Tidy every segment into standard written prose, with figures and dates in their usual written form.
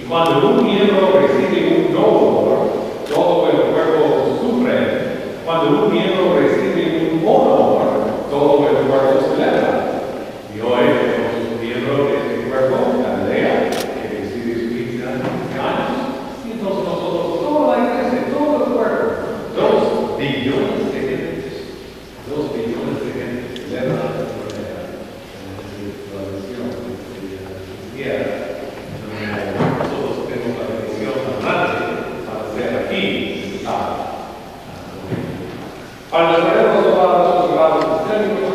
Cuando un miembro recibe un no honor, todo el cuerpo sufre. Cuando un miembro recibe un honor, todo el cuerpo celebra. Y hoy tenemos un miembro de este cuerpo, Galilea, que recibe 15 años. Y entonces nosotros, toda la iglesia, todo el cuerpo, 2 billones de gentes, 2 billones de gentes celebran la tradición de tierra. Nosotros tenemos la bendición tan grande para ser aquí. Para los hermanos de los grados técnicos,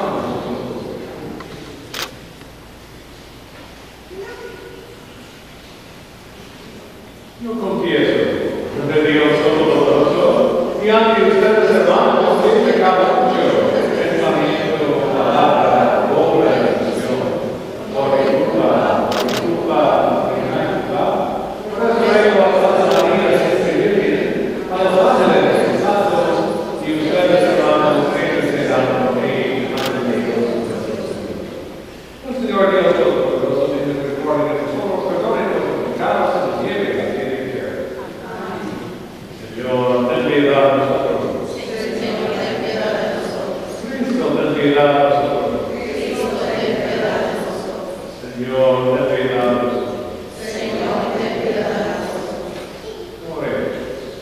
yo confieso ante Dios Todopoderoso y ante ustedes, hermanos, que he pecado mucho en pensamiento, palabra, obra y acción, por mi culpa, por eso vengo a Santa María a escribir a los ángeles santos y ustedes, hermanos, intercedan por mí ante Dios. El Señor Dios Todopoderoso, misericordia de nosotros, perdone nuestros pecados y nos lleve a la vida eterna. Señor, ten piedad de nosotros. Señor, ten piedad de nosotros. Cristo, ten piedad de nosotros. Cristo, ten piedad de nosotros. Señor, ten piedad de nosotros. Señor, ten piedad de nosotros. Oremos.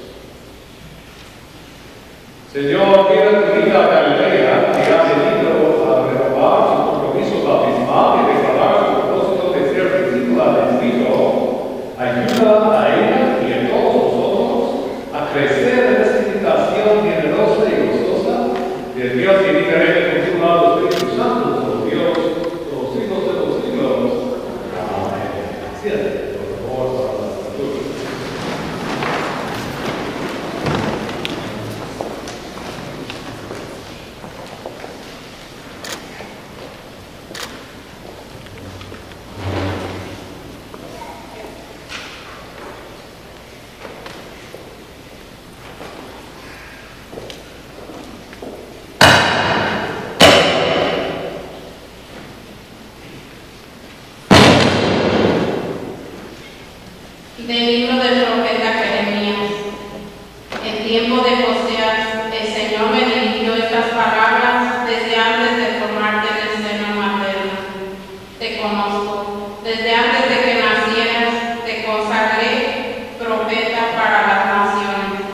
Señor, quiero pedir a Galilea que ha venido a renovar su compromiso bautismal y declarar su propósito de ser discípula de Cristo. Ayuda a ella y a todos nosotros a crecer en esta invitación generosa y gozosa de Dios que vive con su Espíritu Santo, por Dios, por los siglos de los siglos. Amén. Siéntate, por favor, para la escritura. Del libro del profeta Jeremías. En tiempo de Josías, el Señor me dirigió estas palabras desde antes de formarte en el seno materno. Te conozco, desde antes de que nacieras, te consagré profeta para las naciones.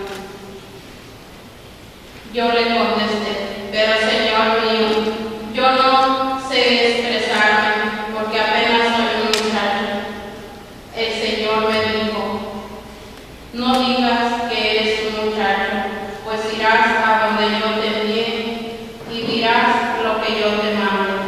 Yo le contesté, pero Señor mío, yo no sé expresarme, porque apenas soy un muchacho. El Señor me dijo, no digas que eres un muchacho, pues irás a donde yo te envíe y dirás lo que yo te mando.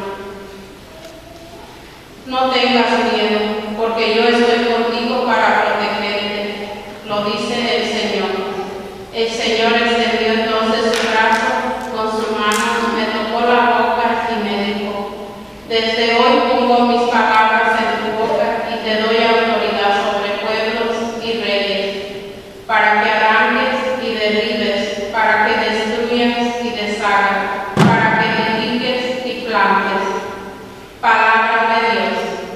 No tengas miedo, porque yo estoy contigo para protegerte, lo dice el Señor. El Señor extendió entonces su brazo, con su mano me tocó la boca y me dijo, desde hoy pongo mis palabras en tu boca y te doy autoridad sobre pueblos y reyes, para que arranques y derribes, para que destruyas y deshagas, para que edifiques y plantes. Palabra de Dios.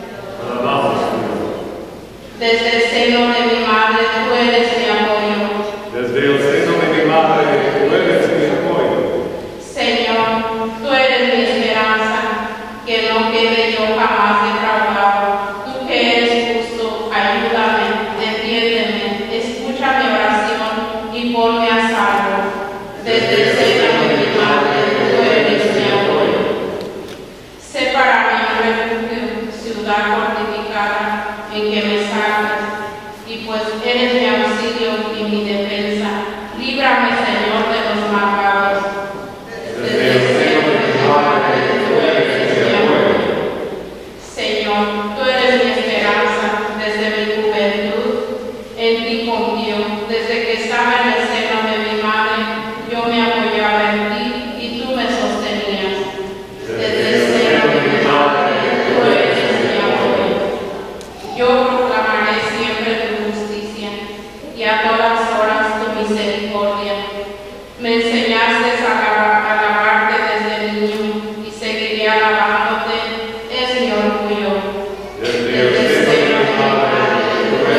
Desde el seno de mi madre tú eres mi apoyo. Desde el seno de mi madre tú eres mi apoyo. Señor, tú eres mi esperanza, que no quede yo jamás defraudado. Tú que eres justo, ayúdame, defiéndeme, escucha mi oración y ponme a salvo. Desde el seno de mi madre tú eres mi apoyo. Sé para mí un refugio, ciudad fortificada, en que me salves, y pues eres mi auxilio y mi defensa. Líbrame, Señor, de los malvados. Desde el seno de mi madre tú eres mi apoyo. Señor, tú eres mi esperanza desde mi juventud, en ti confío. Desde que estaba en el seno de mi madre, yo me apoyaba en ti y tú me sostenías. Desde el seno de mi madre tú eres mi apoyo. Yo proclamaré siempre tu justicia y a todas horas tu misericordia. Me enseñaste a alabarte desde niño y seguiré alabándote, es mi orgullo. Desde el seno de mi madre tú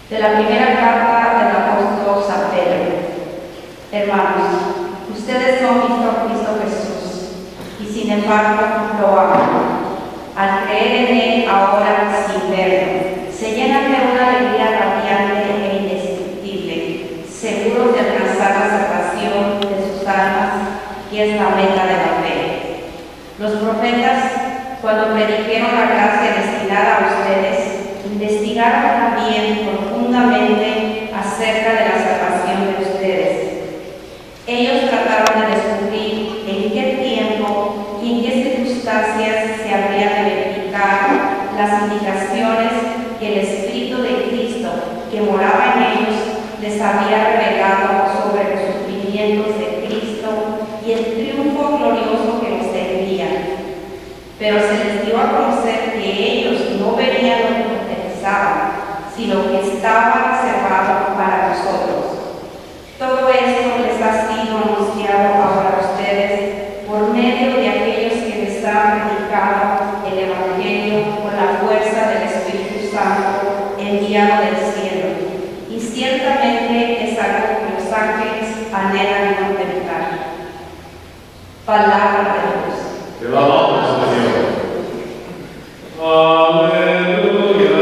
De la primera carta del apóstol San Pedro. Hermanos, ustedes no han visto a Cristo Jesús y sin embargo lo aman. Al creer en Él ahora sin verlo, se llenan de una alegría radiante e indescriptible, seguros de alcanzar la salvación de sus almas, que es la meta de la fe. Los profetas, cuando predijeron la gracia destinada a ustedes, investigaron también profundamente acerca de la salvación de ustedes. Ellos trataron de descubrir en qué tiempo y en qué circunstancias se habrían de verificar las indicaciones que el Espíritu de Cristo que moraba en ellos les había revelado sobre los sufrimientos de Cristo y el triunfo glorioso que los seguiría. Pero se les dio a conocer que ellos no verían lo que profetizaban, sino que estaba reservado para nosotros. Todo esto les ha sido anunciado ahora a ustedes por medio de aquellos que les han predicado el Evangelio con la fuerza del Espíritu Santo enviado del cielo. Y ciertamente es algo que los ángeles anhelan contemplar. Palabra de Dios. Te alabamos, Señor. Aleluya.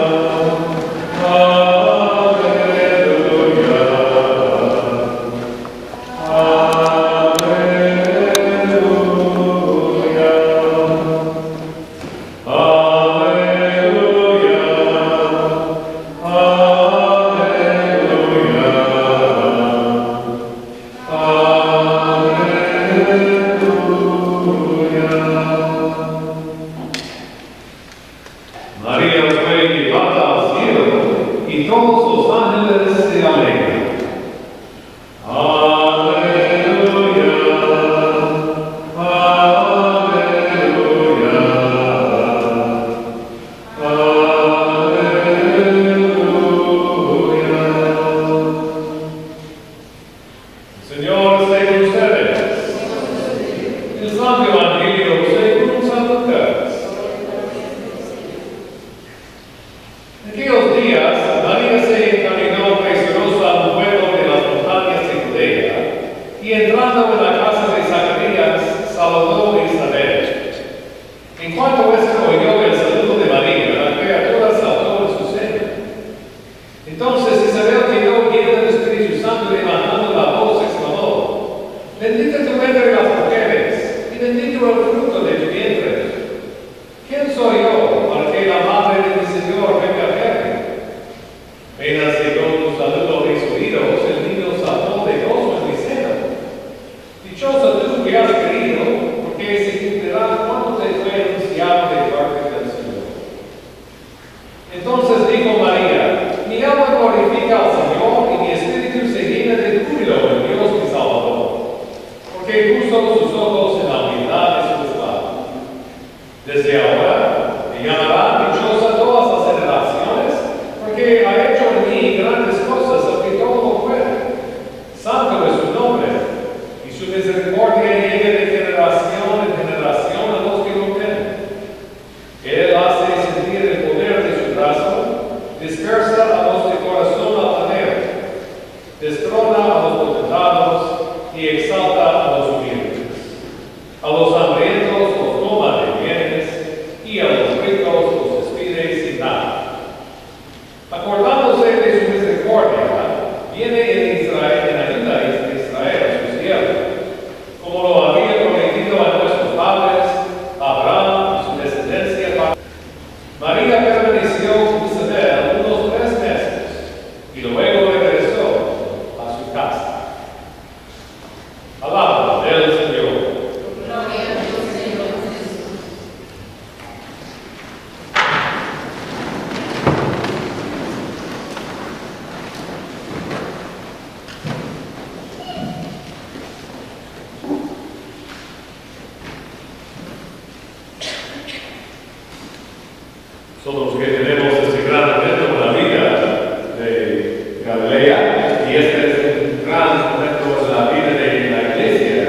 Nosotros que tenemos este gran evento en la vida de Galilea, y este es un gran momento en la vida de la iglesia,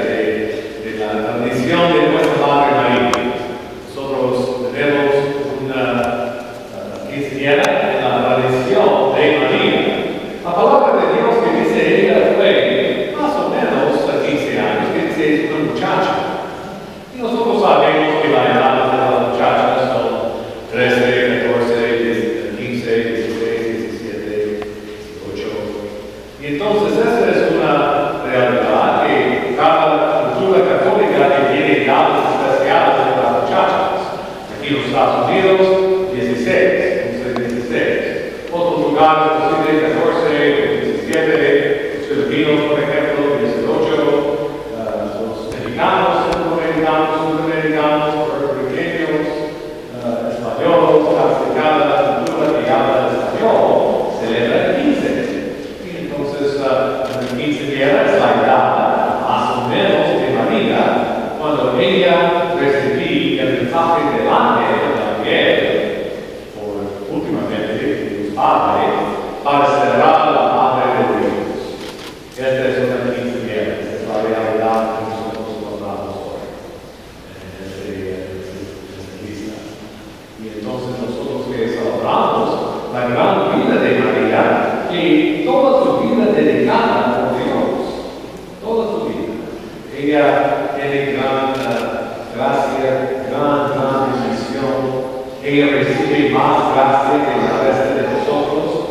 de la tradición de nuestra Madre María. Nosotros tenemos una cristiana en la tradición de María. Entonces, esta es una realidad que cada cultura católica tiene edades especiales de las muchachas. Aquí en los Estados Unidos, 16. Otros lugares, 14, 17. Los filipinos, por ejemplo, 18. Los mexicanos, centroamericanos, puertorriqueños, españoles, casi cada cultura que habla español celebra el 15. Y entonces, el 15 es la edad, más o menos, de María, cuando ella recibía el mensaje del ángel Gabriel, por últimamente, de su padre, para celebrar la madre de Dios. Esta es una quinceañera, esta es la realidad que nosotros hablamos hoy, en esta lista. Y entonces nosotros que celebramos la gran vida de María, que toda su vida dedicada por Dios, toda su vida. Ella tiene gran gracia, gran bendición. Ella recibe más gracia que el resto de nosotros.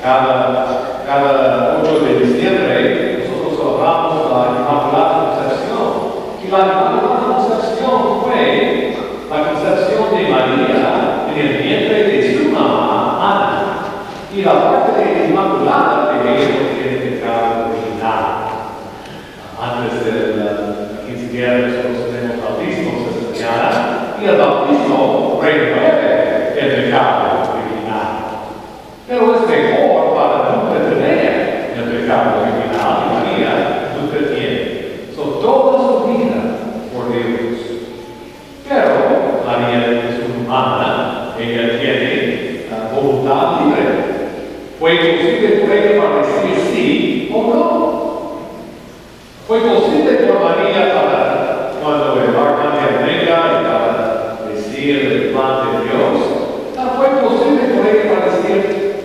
Cada 8 de diciembre nosotros celebramos la Inmaculada Concepción. Y la Inmaculada Concepción fue la concepción de María en el vientre de su mamá, Ana. Y la parte de Inmaculada que ella no tiene pecado original. Antes de la quinceañera nosotros tenemos bautismos esta mañana, y el bautismo remueve el pecado original. Pero es mejor para nunca tener el pecado original, y María nunca tiene. Son toda su vida por Dios. Pero María es humana, ella tiene voluntad libre. Fue posible por ella para decir sí o no. Fue posible por María para cuando el arcángel venga y para decir el plan de Dios. Fue posible por ella para decir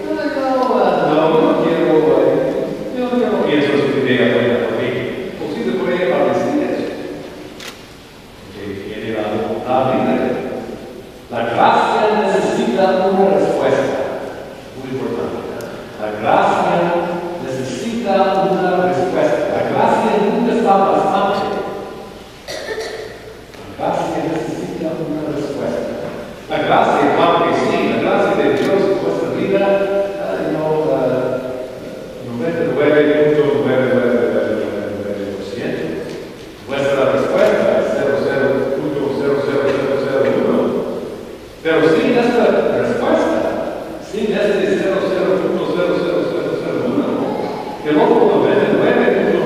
yo no pienso su idea buena por mí. Posible por ella para decir eso. Porque tiene la voluntad libre. La gracia necesita una respuesta. Muy importante. La gracia necesita una respuesta. La gracia nunca está bastante. La gracia necesita una respuesta. La gracia, claro que sí, la gracia de Dios en nuestra vida, 99.999%. Nuestra respuesta es 0.00001. Pero sin esta respuesta, sin este 0.00001, el otro 99.999999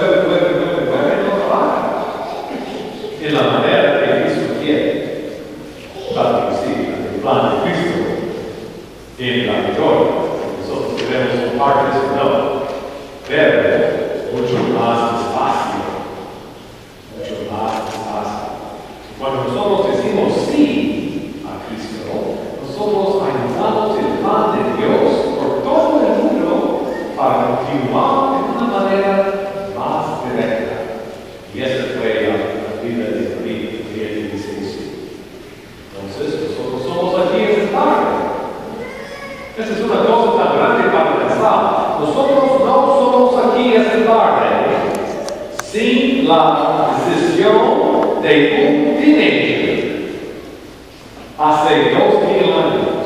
no trabaja en la manera que Cristo quiere. Claro que sí, el plan de Cristo tiene la victoria. Nosotros debemos parte de eso, no. Pero mucho más despacio. Mucho más despacio. Cuando nosotros decimos sí a Cristo, nosotros ayudamos el plan de Dios por todo el mundo para continuar de una manera más directa. Y esa fue la vida de María, que dice sí. Entonces, nosotros somos aquí esta tarde. Esa es una cosa tan grande para pensar. Nosotros no somos aquí esta tarde sin la decisión de un teenager hace 2.000 años.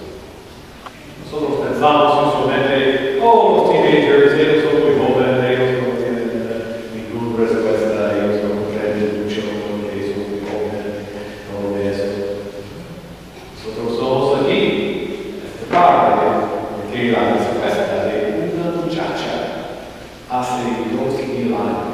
Nosotros pensamos usualmente, los teenagers, ellos son muy jóvenes, ellos no tienen ninguna respuesta, ellos no comprenden mucho porque son muy jóvenes, todo eso. Nosotros somos aquí, esta tarde, porque la respuesta de una muchacha hace 2.000 años.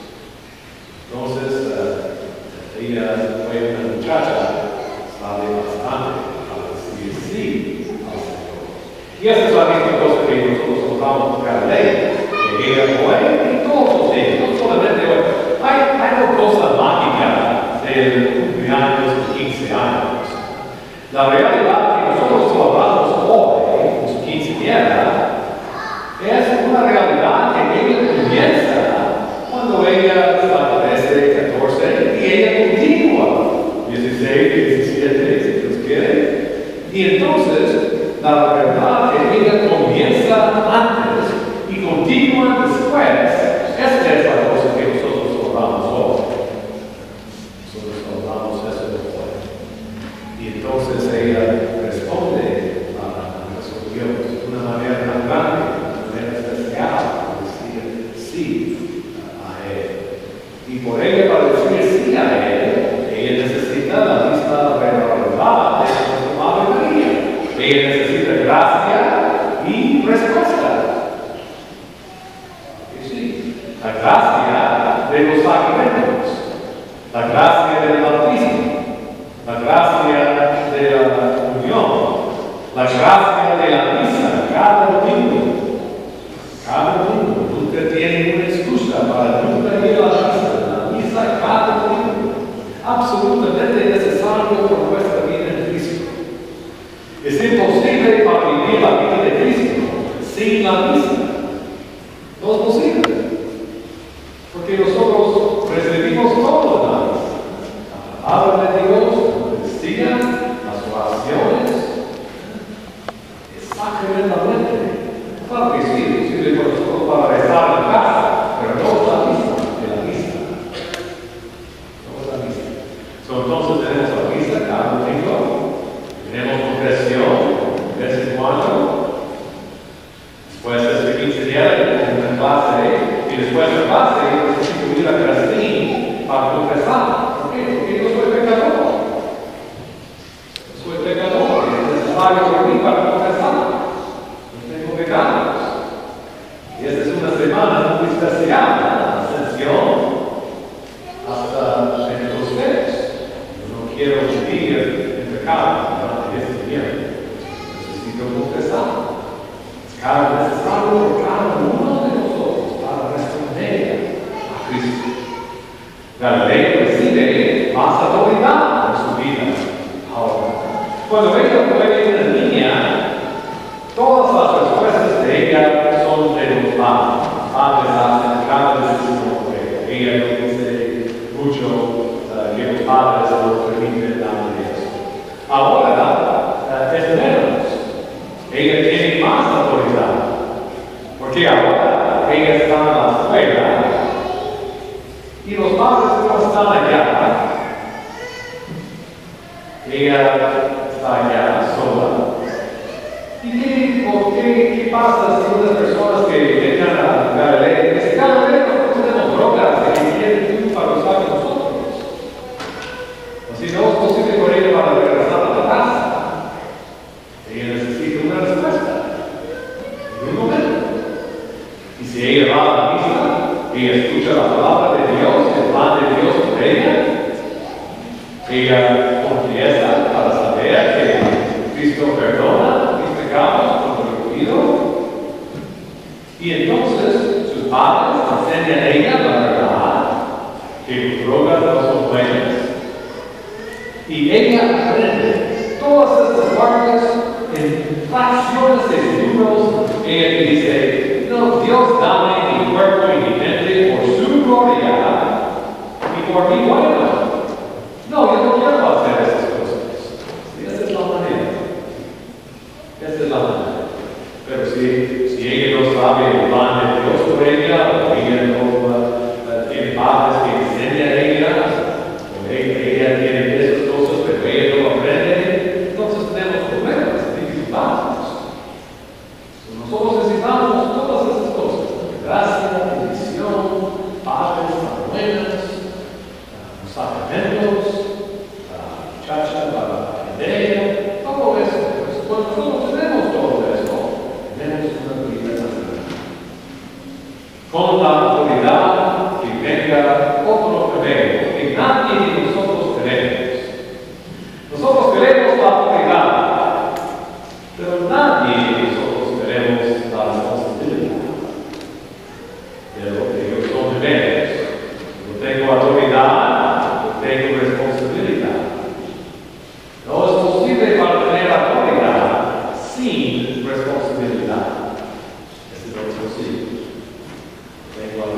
Entonces, ella fue una muchacha, sabe bastante para decir sí al Señor. Y esa es la misma cosa que nosotros usamos con Galilea, que ella fue y todos los días, no solamente hoy. Hay una cosa mágica del cumpleaños de 15 años. La realidad que nosotros celebramos hoy, en su quinceañera, es una realidad que ella comienza cuando ella está 13, 14, y ella continúa 16, 17, si Dios quiere. Y entonces, la verdad que ella comienza antes y continúa por ella para decir sí a él, ella necesita la misma verdad de su Madre María. Ella necesita gracia y respuesta. Y sí, la gracia de los sacramentos, la gracia del bautismo, la gracia de la unión, la gracia de la misa cada domingo. Cada domingo. Nunca tiene una excusa para nunca ir a la misa cada domingo. Absolutamente necesario por nuestra vida en Cristo. Es imposible para vivir la vida de Cristo sin la misa. No es posible. Porque nosotros recibimos todo en la misa. La palabra de Dios, la Eucaristía, las oraciones, sacramentalmente. Claro que sí, es posible por nosotros para rezar en casa, pero no es la misa de la misa. No es la misa. Entonces tenemos la misa cada domingo, tenemos confesión de vez en cuando, después de este 15 días en la clase, y después de la clase necesito ir a Cristín para confesar. ¿Por qué? Porque yo soy pecador. Soy pecador, es necesario por mí para confesar. No tengo pecados. Y esta es una semana muy especial, la ascensión hasta Pentecostés. Yo no quiero vivir en pecado durante este tiempo. Necesito confesar. Es cada necesario por cada uno de nosotros para responder a Cristo. Galilea recibe más autoridad en su vida. Ahora, cuando ella fue una niña, todas las respuestas de ella son de los padres. Los padres hacen cada decisión por ella. Ella no dice mucho que los padres lo permiten nada de eso. Ahora es menos. Ella tiene más autoridad. Porque ahora ella está en la escuela y los padres no están allá. Ella está allá sola. ¿Qué pasa si unas personas que llegan a Galilea dicen, Galilea, no tenemos drogas que quieren tú para usar con nosotros? Así no es posible por ella para regresar a la casa. Ella necesita una respuesta en un momento. Y si ella va a la misa, ella escucha la palabra de Dios, el plan de Dios por ella confiesa para saber que Cristo perdona mis pecados cuando lo pido. Y entonces sus padres enseñan a ella la verdad, que las drogas no son buenas. Y ella aprende todas estas partes en fracciones de segundos. Ella dice, no, Dios dame mi cuerpo y mi mente por su gloria y por mi bueno. No, yo no quiero hacer esas cosas. Y esa es la manera. Esa es la manera. Pero si ella no sabe el plan de Dios por ella, o ella no tiene padres que enseñan a ella, o ella tiene esas cosas, pero ella no aprende, entonces tenemos problemas, dificultades. Nosotros necesitamos todas esas cosas. Gracia, bendición, padres, buenas, los sacramentos, la muchacha, la idea, todo eso. Pues cuando nosotros tenemos todo eso, tenemos una vida nacional. Con la autoridad que venga otro primero, que nadie de nosotros tenemos. Nosotros queremos la autoridad, pero nadie de nosotros tenemos la responsabilidad de lo que ellos son primeros. Yo tengo autoridad, yo tengo responsabilidad. No es posible para tener autoridad sin responsabilidad. Eso no es posible. Tengo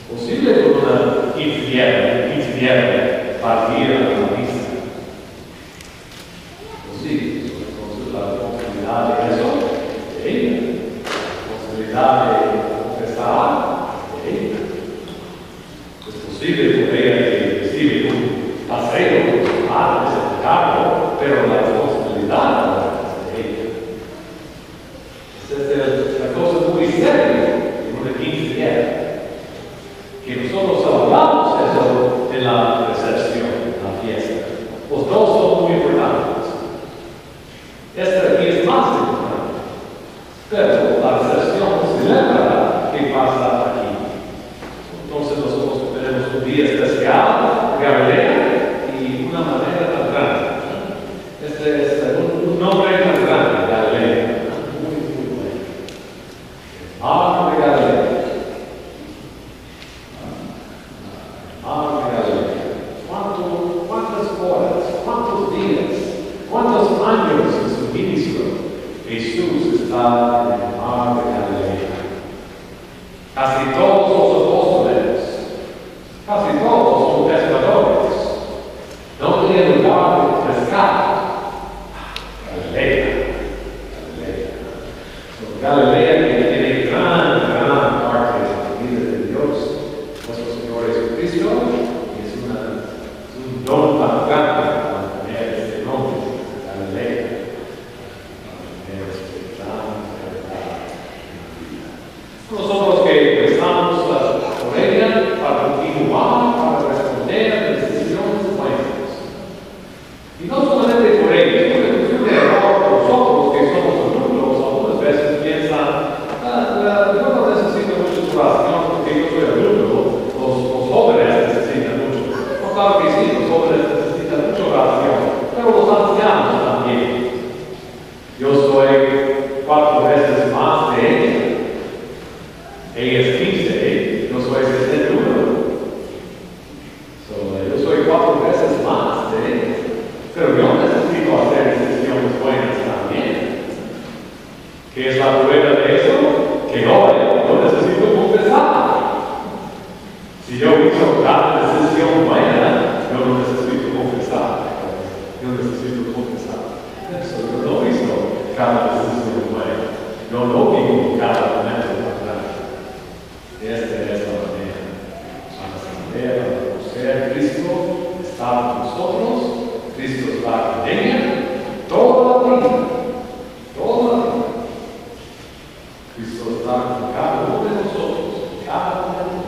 Posible con una quinceañera partir a la vista. Sí, entonces la posibilidad de eso, la posibilidad de confesar, es posible por ella que recibe un paseo con sus padres en el carro, pero la responsabilidad es de ella. Es una cosa muy seria en una quinceañera. Que nosotros hablamos eso en la recepción, en la fiesta. Los dos son muy importantes. Esta aquí es más importante. Pero la recepción celebra qué pasa aquí. Entonces nosotros tenemos un día especial, Galilea, y una manera tan grande. Este es un nombre tan grande, Galilea. Muy bueno. Mar de Galilea. ¿Cuántas horas, cuántos días, cuántos años en su ministro Jesús está en el mar de Galilea? Casi todos los apóstoles, casi todos son pescadores. No tiene lugar de pescar. Galilea que tiene gran parte de la vida de Dios, nuestro Señor Jesucristo. Un don tan grande para tener este nombre, Galilea, para tener este gran verdad en vida. Nosotros que estamos por ella para continuar, para responder a decisiones buenas. Y no solamente por ella, porque es un error para nosotros que somos adultos, algunas veces piensan, yo no necesito mucha oración porque yo soy adulto, los jóvenes necesitan mucho. Claro que sí, los jóvenes necesitan mucha oración, pero los ancianos también. Yo soy 4 veces más de ella. Ella es 15, yo soy 61. Yo soy 4 veces más de ella. Pero yo necesito hacer decisiones buenas también. ¿Qué es la prueba de eso? Que hoy yo necesito confesar. Si yo hice cada decisión buena, yo no necesito confesar. Yo necesito confesar. Eso, yo no hice cada decisión buena. Yo no vivo cada momento atrás. Esta es la manera. A conocer a Cristo, estar con nosotros, Cristo está con ella, toda la vida. Toda la vida. Cristo está con cada uno de nosotros, cada momento.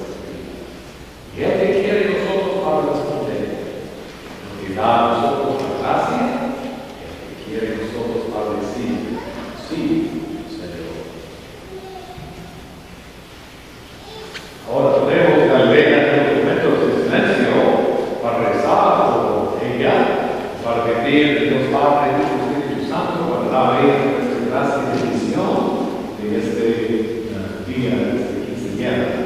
Y Él que quiere nosotros para responder. Él que da a nosotros la gracia, Él que quiere nosotros para decir, sí, Señor. Ahora tenemos Galilea en los momentos de silencio para rezar por ella, para pedir a Dios Padre y el Espíritu Santo para dar a ella nuestra gracia y bendición de este día, de este quinceañera.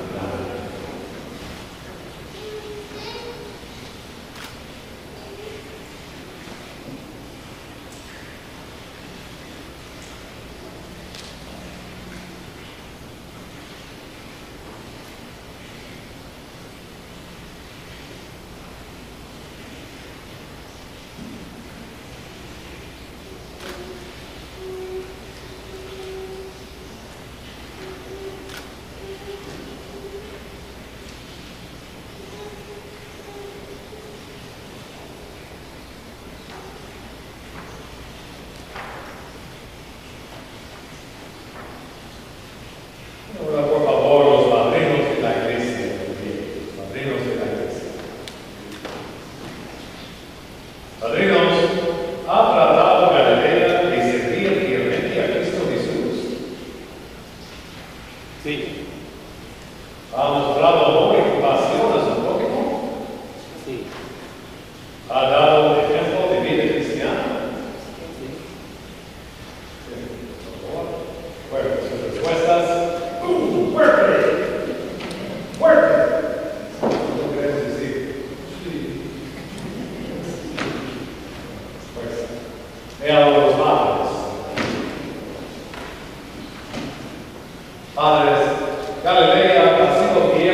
Ahora, por favor, los padrinos de la iglesia, los padrinos de la iglesia. Padrinos, ¿ha tratado Galilea de servir fielmente a Cristo Jesús? Sí. ¿Ha mostrado amor y compasión a su prójimo? Sí. ¿Ha dado un ejemplo de vida cristiana? Sí. Por favor. Bueno, sus respuestas. ¡Fuerte! ¡Fuerte! ¿Qué queremos decir? Sí. Pues, vean los padres. Padres, Galilea ha sido fiel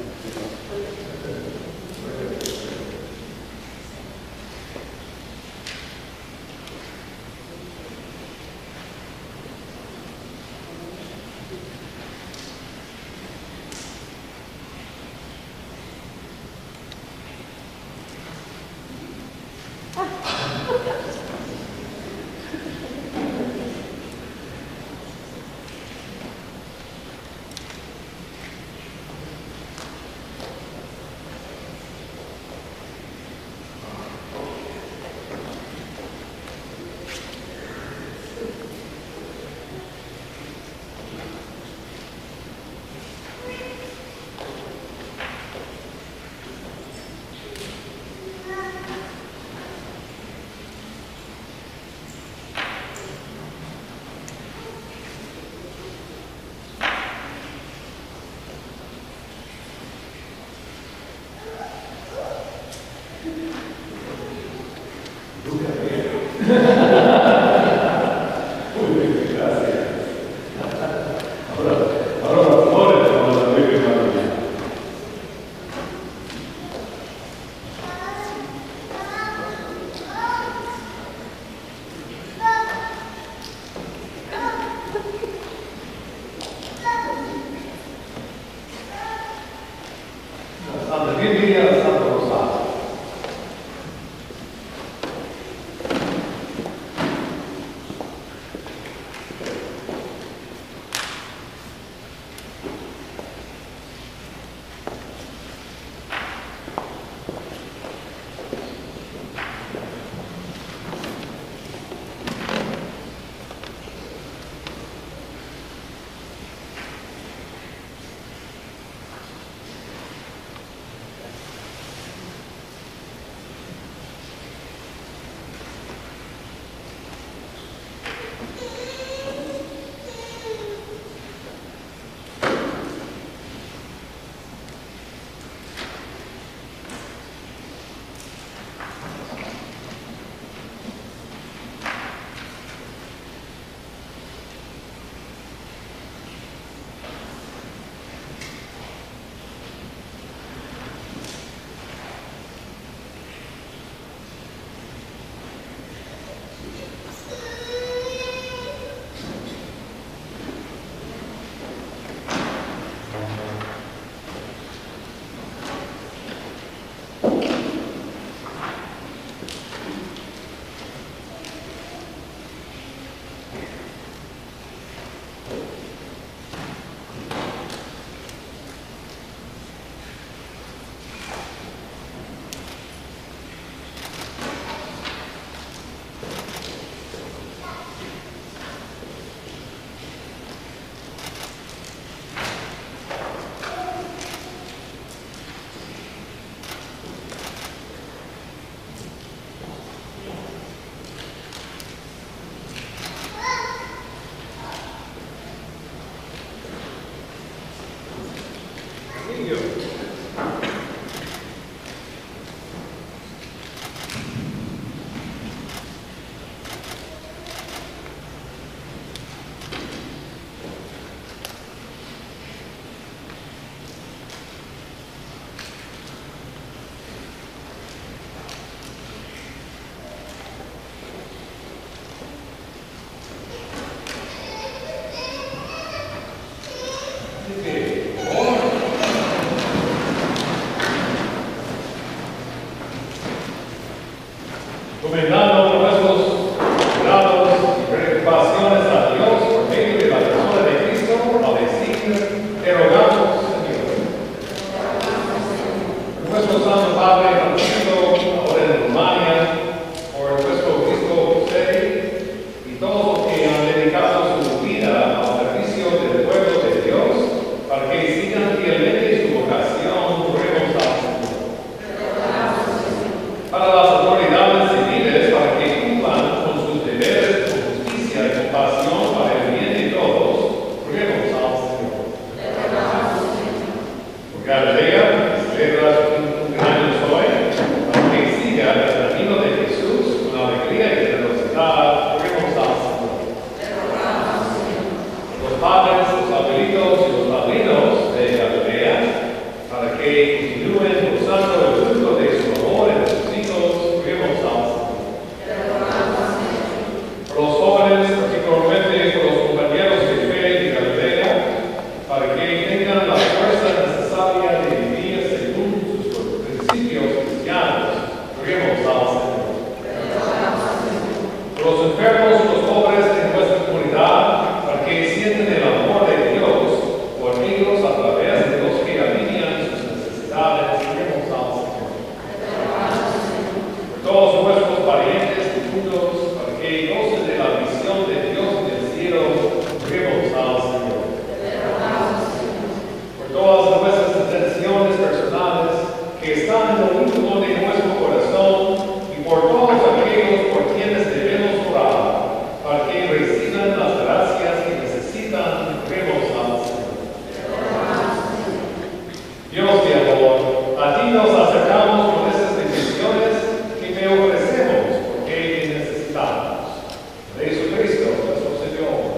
Encomendando nuestros grados y preocupaciones a Dios por medio de la persona de Cristo, al decir, te rogamos, Señor. Nuestro Santo Padre Francisco, ahora en Rumania, por nuestro obispo José y todos los que han dedicado su vida al servicio del pueblo de Dios, para que sigan fielmente su vocación, ruegos al Señor. Para las autoridades civiles, para que cumplan con sus deberes con justicia y compasión para el bien de todos, ruegos al Señor. Por Galilea, que celebra su cumpleaños hoy, para que siga el camino de Jesús con alegría y generosidad, ruegos al Señor. Los padres, los abuelitos y los padrinos de Galilea, para que Dios de amor, a ti nos acercamos con esas decisiones que te ofrecemos porque te necesitamos. Por Jesucristo, nuestro Señor.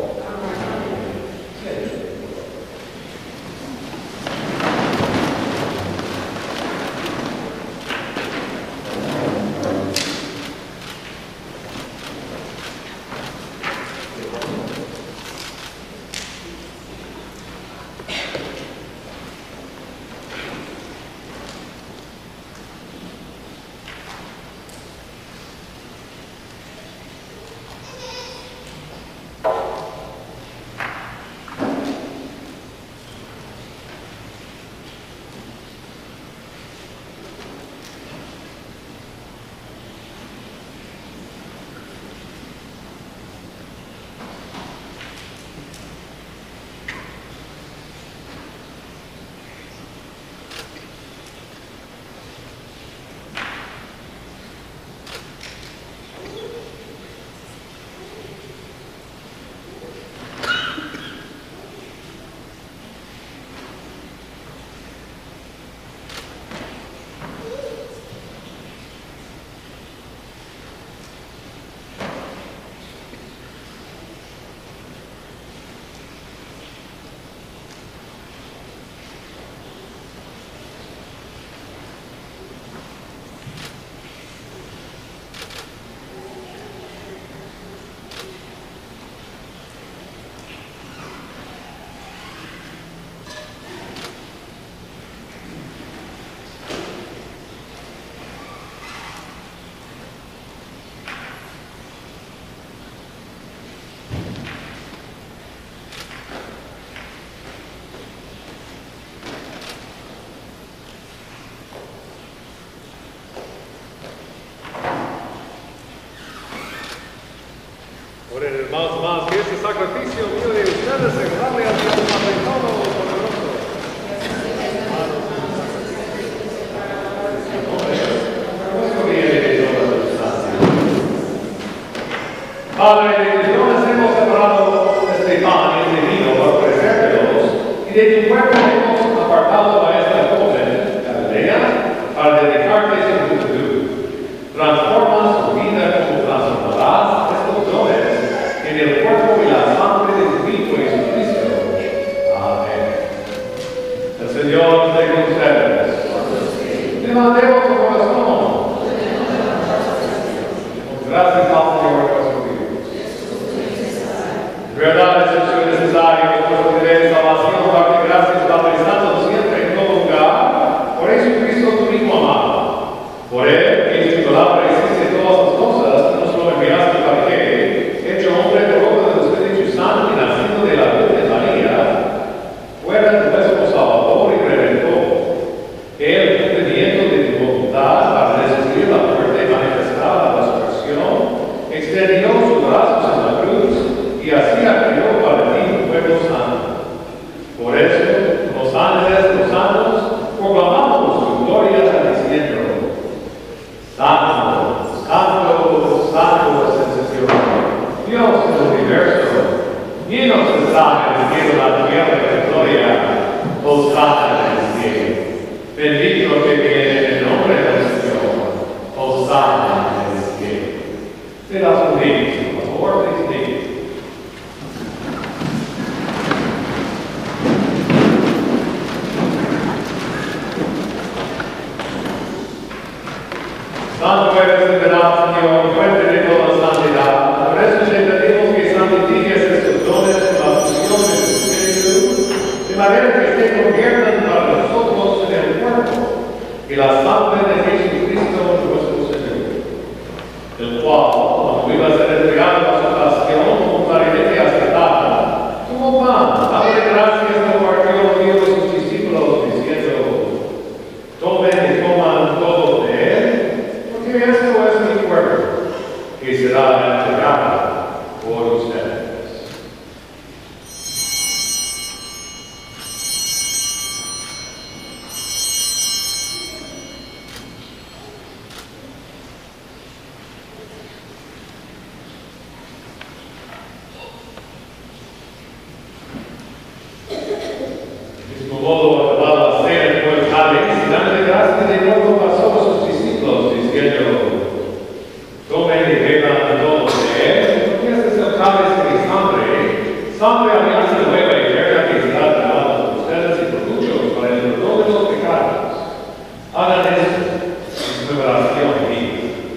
Oren, hermanos, que este sacrificio mío de ustedes se agrade a Dios Padre Todopoderoso. Padre, de que Dios hemos separado este pan y este vino para ofrecértelos, y de tu cuerpo hemos apartado a esta joven, Galilea, para dedicarte a tu juventud. Transforma su vida como transformarás estos dones en el cuerpo y la sangre de tu Hijo Jesucristo. Amén. El Señor esté con ustedes. Levantemos su corazón. Gracias al Señor nuestro Dios. En verdad es necesario que nuestro deber de salvación darte gracias, Padre Santo, siempre en todo lugar, por Jesucristo tu Hijo amado. Por Él, que en tu palabra existe todas las cosas, nos lo enviaste para que, hecho hombre por obra del Espíritu Santo y nacido de la Virgen María, fuera nuestro Salvador y Redentor. Él, cumplimiento de tu voluntad para destruir la muerte manifestada a la resurrección, extendió sus brazos en la cruz y así abrió para ti un pueblo santo. Por eso, los ángeles, los santos, proclamamos tu gloria diciendo: Santo, Santo, Santo es el Señor, Dios del universo, llenos está en el cielo la tierra de gloria, Hosanna en el cielo. Bendito que viene en el nombre del Señor, Hosanna en el cielo. Te las unimos, por favor, please. Santo eres el verdad, Señor, fuente de toda santidad. Por eso te pedimos que santifiques estos dones con la fusión de tu Espíritu, de manera que se conviertan para nosotros en el cuerpo y la sangre de Jesucristo nuestro Señor, el cual, cuando iba a ser entregado a su pasión con claridad aceptada, tomó pan, dándole gracias, lo partió, lo dio a sus discípulos, diciendo: Tomen y coman todos de él, porque esto es mi cuerpo, que será entregado por ustedes. Hagan esto en su oración mía.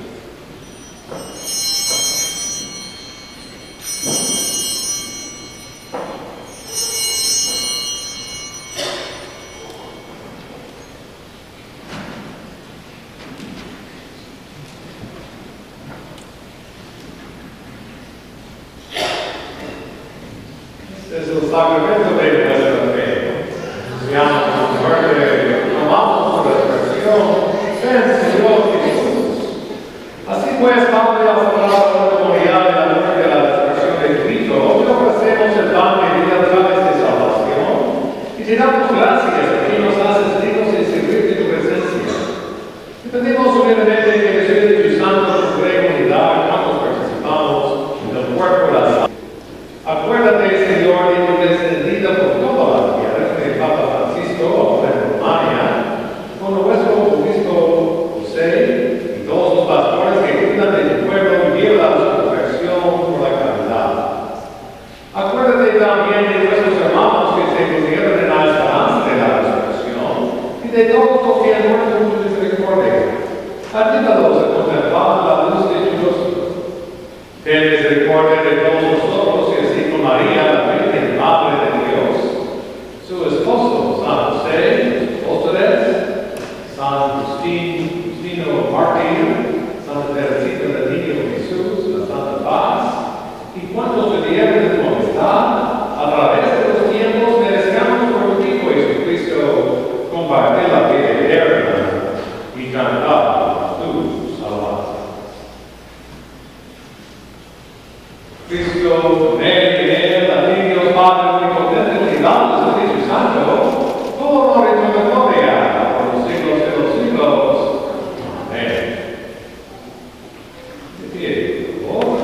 Es el sacramento de nuestra fe. Seamos con suerte, tomamos su resurrección, ven Señor Jesús. Así pues, Padre, a celebrar la memoria de la muerte y la resurrección de Cristo, hoy ofrecemos el pan de vida a través de salvación y te damos gracias porque nos haces dignos de servir de tu presencia. Te pedimos humildemente que el Espíritu Santo nos dé unidad cuando participamos en el cuerpo de la sangre. Acuérdate, Señor, de tu descendida por toda la tierra de Papa Francisco, en Romania, con nuestro obispo José y todos los pastores que cuidan de tu pueblo y llevan a su conversión por la caridad. Acuérdate también de nuestros hermanos que se pusieron en la esperanza de la resurrección y de todos los que han muerto en tu misericordia. Ayúdalos a contemplar la luz de tu rostro. Ten misericordia de todos nosotros y así con María, la Virgen Madre de Dios, su esposo, San José, apóstoles, San Justino Mártir, Santa Teresita del Niño Jesús, la Santa Paz, y cuantos vivieron en tu amistad, a través de los tiempos merezcamos por tu Hijo Jesucristo compartir la vida eterna y cantar tus alabanzas. Cristo, con Él, y en Él, a ti, Dios Padre, omnipotente, y damos al Espíritu Santo, todo honor y toda gloria por los siglos de los siglos. Amén. De pie, por favor.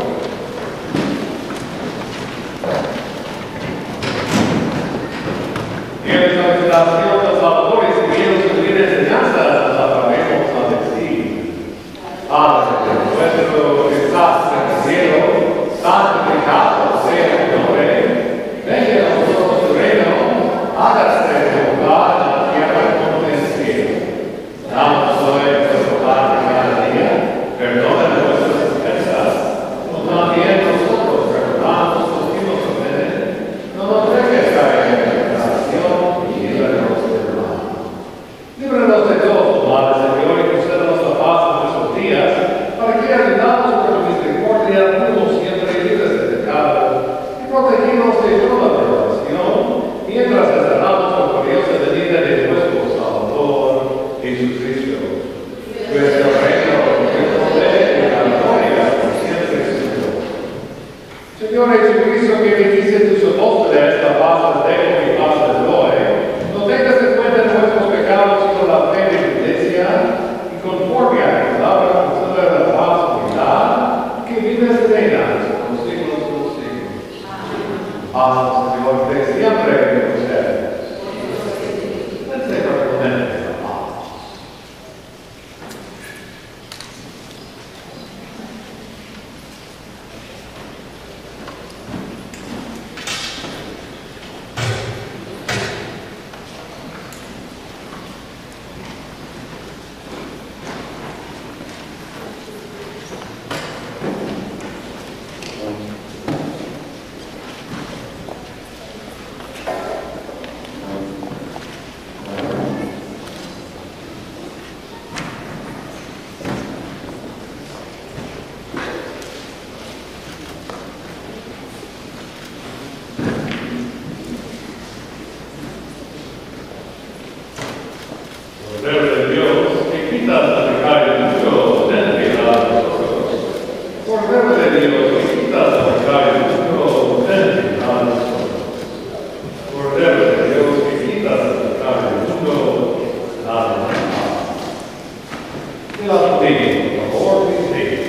En esta meditación, los autores y guíos de mis enseñanzas nos atrevemos a decir: Padre nuestro que estás en el cielo, santificado sea tu nombre, venga a nosotros tu reino, hágase tu voluntad en la tierra como en el cielo. Danos hoy nuestro pan de cada día, perdona nuestras ofensas, como también nosotros perdonamos los que nos ofenden. No nos dejes caer en tentación y líbranos del mal. Líbranos de todo mal, Señor, y concédenos la paz en nuestros días, para que, ayudados por tu misericordia, podamos siempre libres de pecado y protegidos de toda tentación, mientras esperamos por gloriosa venida de nuestro Salvador Jesucristo. Pues el reino, el poder y la gloria por siempre, Señor. Señor Jesucristo, que dijiste tus apóstoles, la paz les dejo y paz les doy, no tengas en cuenta nuestros pecados, sino la fe de tu iglesia, y conforme a tu palabra, concédele la paz y unidad, que vives y reinas por los siglos de los siglos. Amén, Señor, de siempre con ustedes. El Señor comente la paz. Cordero de Dios, que quitas el pecado del mundo, ten piedad de nosotros. Cordero de Dios, que quitas el pecado del mundo, ten piedad de nosotros. Cordero de Dios, que quitas el pecado del mundo, danos la paz. Que la bendiga, por favor, bendiga.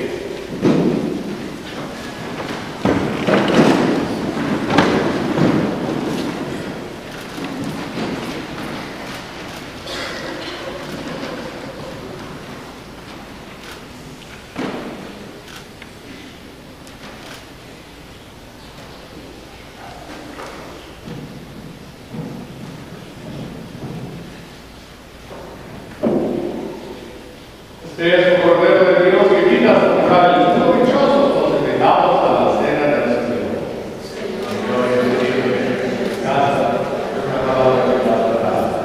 Este es un Cordero de Dios que quita el mundo dichoso, nos invitamos a la cena del Señor. Señor, yo te pido que en casa, una palabra de la verdad.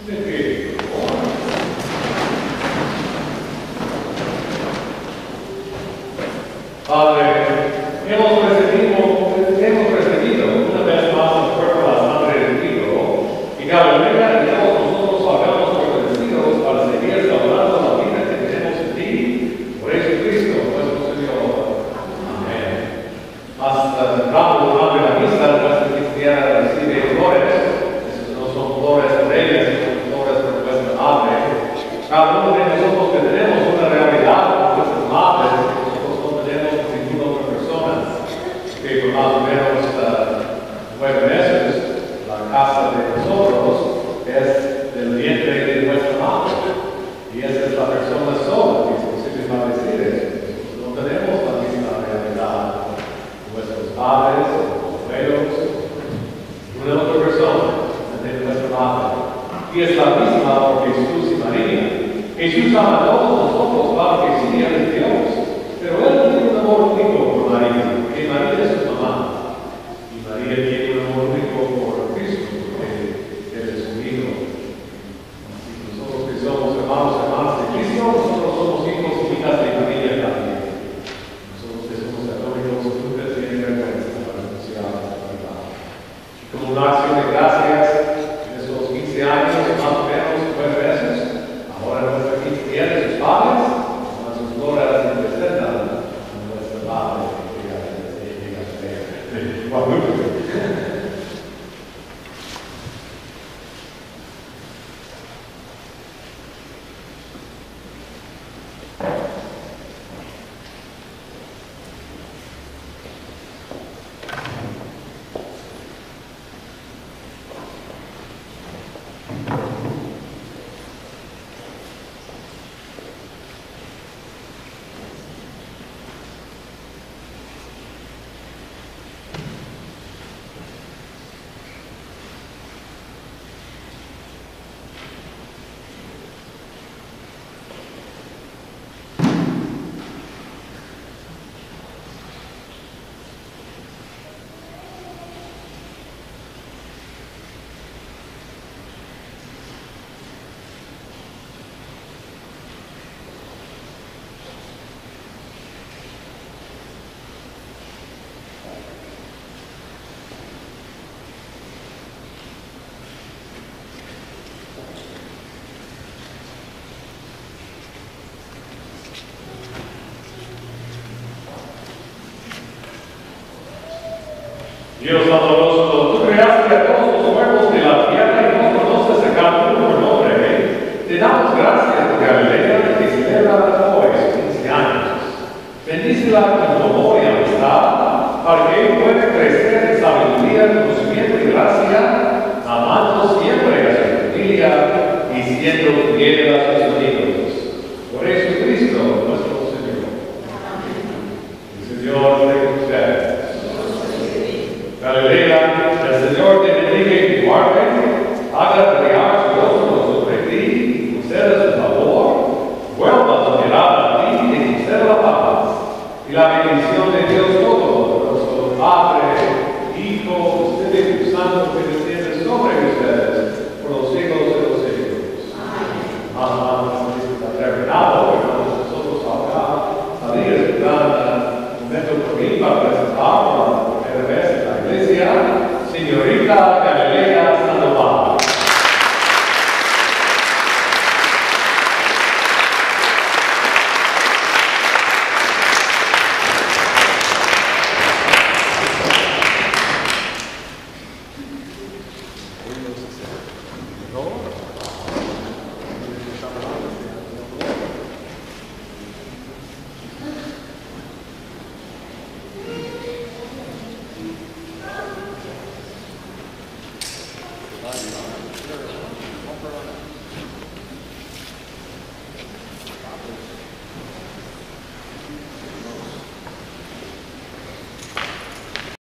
De pie, por favor. Padre, hemos recibido una vez más el cuerpo de la sangre de Cristo y Galilea y todos nosotros hagamos agradecidos para seguir celebrando la vida que tenemos en ti, por Jesucristo, nuestro Señor. Amén. Hasta entramos durante la misa, nuestra cristiana recibe flores. Esas no son flores bellas, son flores de nuestra madre. Cada uno de nosotros que tenemos una realidad con nuestras madres, que por más o menos 9 meses la casa de nosotros es del vientre de nuestra madre y esa es la persona sola que es posible para decir eso. No tenemos la misma realidad. Nuestros padres, abuelos, una otra persona de nuestra madre y es la misma por Jesús y María. Jesús ama a todos nosotros, claro que sí, Él es Dios, pero Él tiene un amor único por María. Que María es su mamá y María tiene un amor único por Cristo porque Él es su hijo. Y nosotros que somos hermanos de Cristo, nosotros somos hijos y hijas de María también. Nosotros que somos católicos nunca tienen vergüenza para anunciar la verdad. Y como una acción de gracias en esos 15 años, más o menos 9 veces, ahora nuestra quinceañera de sus padres, a sus gloras y presentan a nuestra madre. Dios amoroso, tú creaste a todos los pueblos de la tierra y no conoces a cada uno por nombre. Te damos gracias por Galilea que celebra hoy sus 15 años. Bendícela con amor y amistad para que él pueda crecer en sabiduría, conocimiento y gracia, amando siempre a su familia y siendo fiel a sus amigos. Por Jesucristo nuestro Señor. El Señor esté con ustedes. Galilea, el Señor te bendiga y guarde, haga brillar su rostro sobre ti, conceda su favor, vuelva a mirar a ti y conceda la paz. Y la bendición de Dios Todopoderoso, Padre, Hijo, Espíritu Santo, que desciende sobre ustedes por los siglos de los siglos. Amén. Está terminado, hermanos, nosotros acá salir un momento por mí para presentar por primera vez en la iglesia, señorita